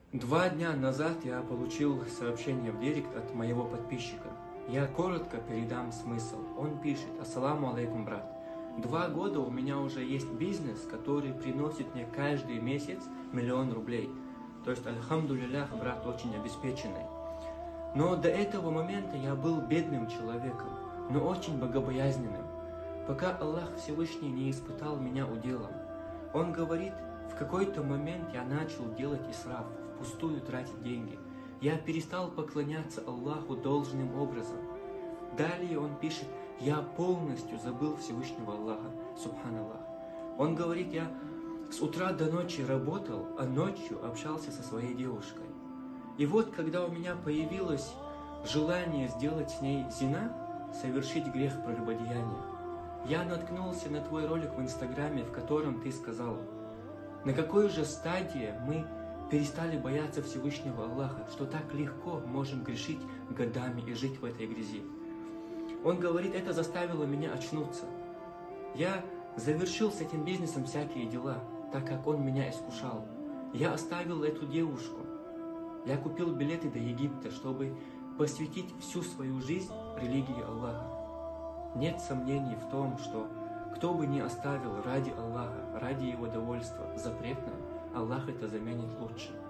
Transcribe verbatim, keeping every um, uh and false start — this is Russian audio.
Два дня назад я получил сообщение в директ от моего подписчика. Я коротко передам смысл. Он пишет: «Ассаламу алейкум, брат. Два года у меня уже есть бизнес, который приносит мне каждый месяц миллион рублей. То есть, альхамдулиллях, брат очень обеспеченный. Но до этого момента я был бедным человеком, но очень богобоязненным, пока Аллах Всевышний не испытал меня уделом. Он говорит, в какой-то момент я начал делать исраф, впустую тратить деньги. Я перестал поклоняться Аллаху должным образом. Далее он пишет: я полностью забыл Всевышнего Аллаха, субханаллах. Он говорит, я с утра до ночи работал, а ночью общался со своей девушкой. И вот, когда у меня появилось желание сделать с ней зина, совершить грех прелюбодеяния, я наткнулся на твой ролик в Инстаграме, в котором ты сказал, на какой же стадии мы перестали бояться Всевышнего Аллаха, что так легко можем грешить годами и жить в этой грязи. Он говорит, это заставило меня очнуться. Я завершил с этим бизнесом всякие дела, так как он меня искушал. Я оставил эту девушку. Я купил билеты до Египта, чтобы посвятить всю свою жизнь религии Аллаха. Нет сомнений в том, что кто бы ни оставил ради Аллаха, ради Его довольства запретное, Аллах это заменит лучше.